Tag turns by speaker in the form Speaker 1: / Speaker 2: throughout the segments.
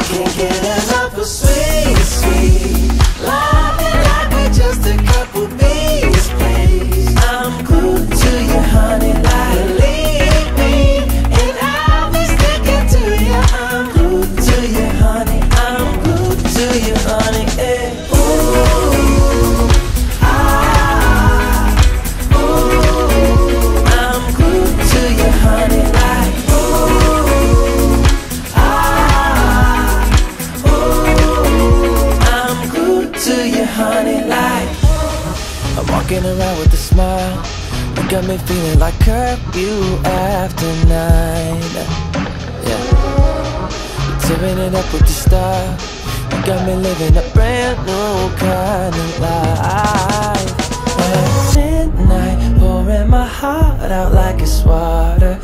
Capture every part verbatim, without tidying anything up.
Speaker 1: Can't get enough of sweet, sweet loving like we're just a couple bees, please. I'm glued to you, honey, like believe me, and I'll be sticking to you. I'm glued to you, honey, I'm glued to you, honey, yeah. Ooh, ah, ooh, I'm glued to you, honey, like ooh, ah, ooh, I'm glued to you, honey, like. I'm walking around with a smile. You got me feeling like curfew after nine. Yeah, you're tearing it up with your style. You got me living a brand new kind of life. At midnight, pouring my heart out like it's water.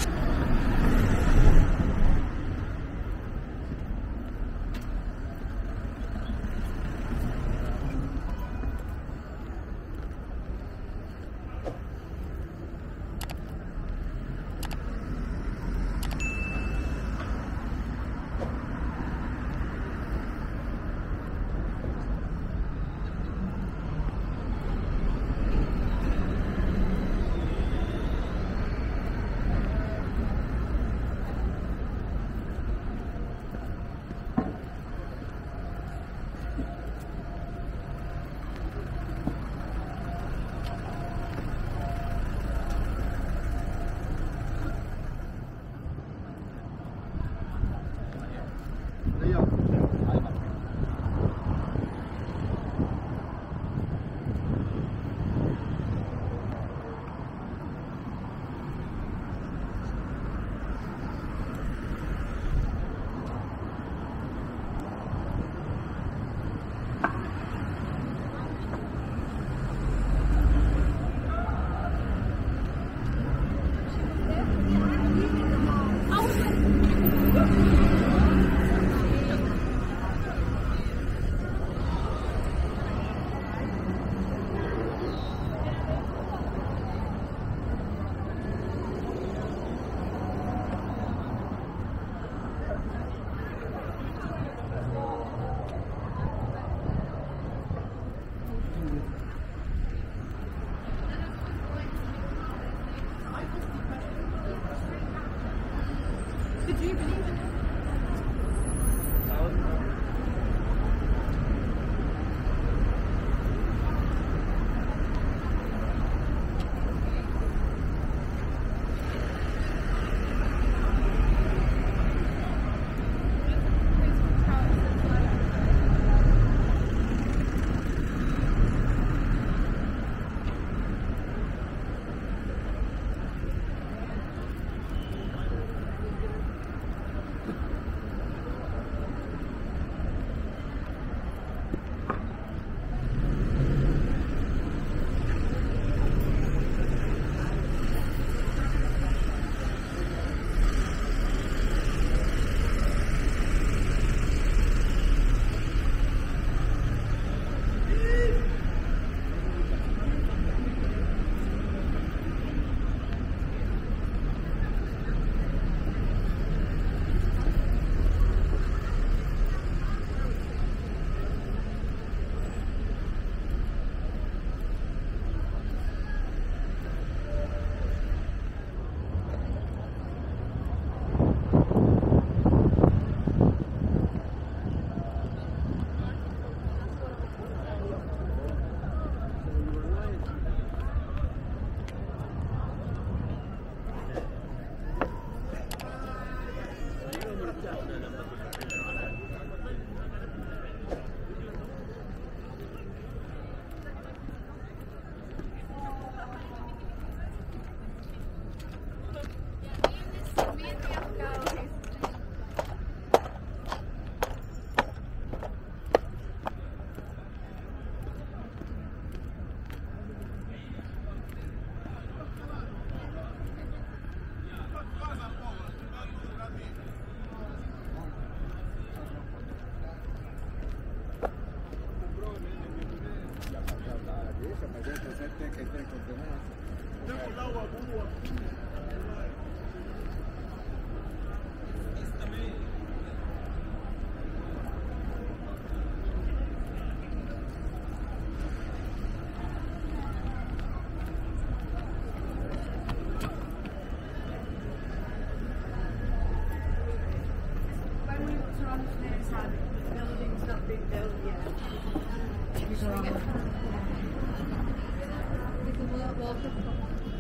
Speaker 2: Did you believe in it? building's not been built yet. We can walk, walk across.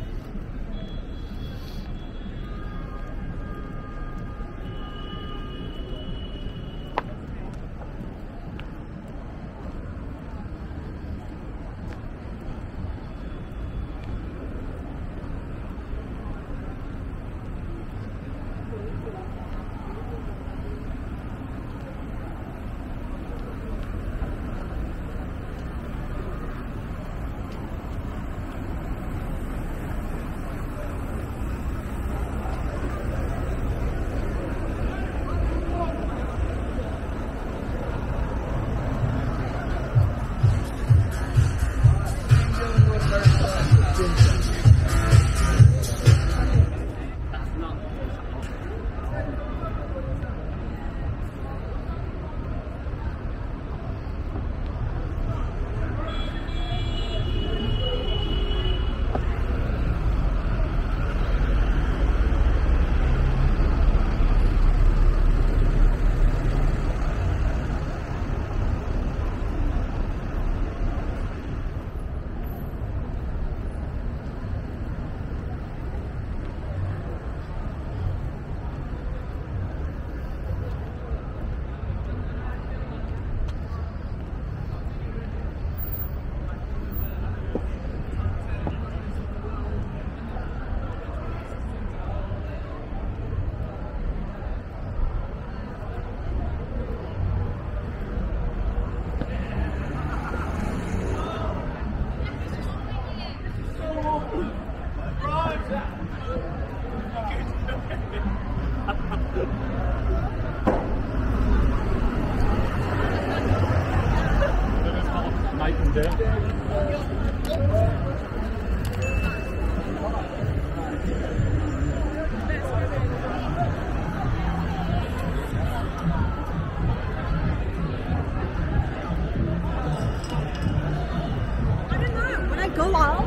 Speaker 3: Go out.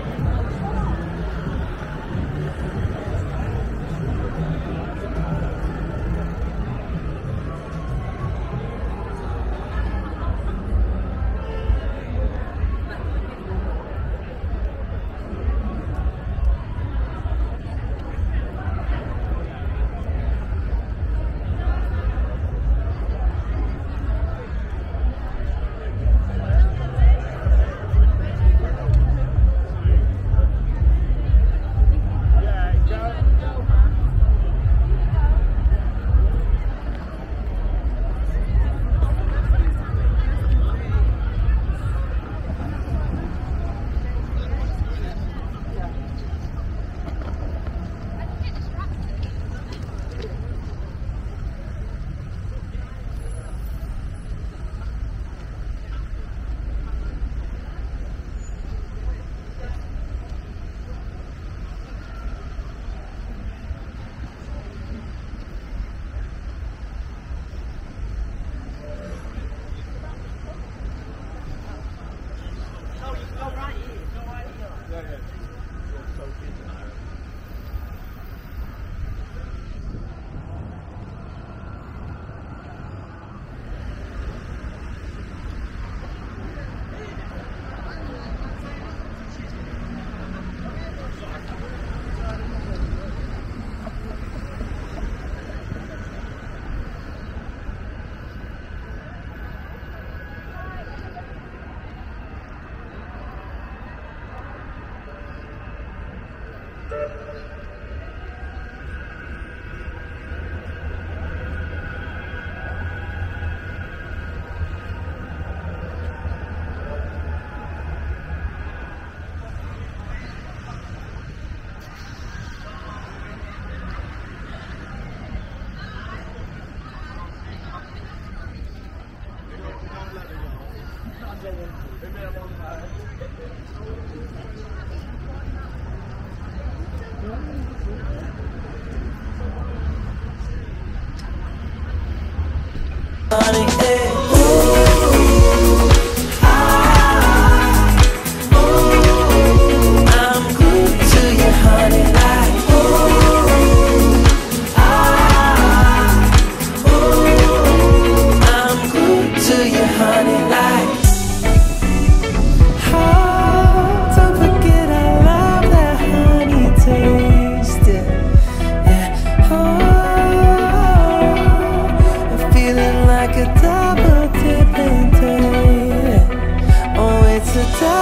Speaker 1: Honey, hey. Ooh,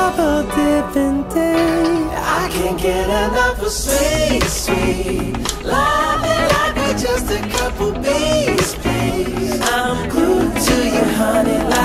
Speaker 1: double dipping day. I can't get enough of sweet, sweet loving like we're just a couple bees, please. I'm glued to you, honey.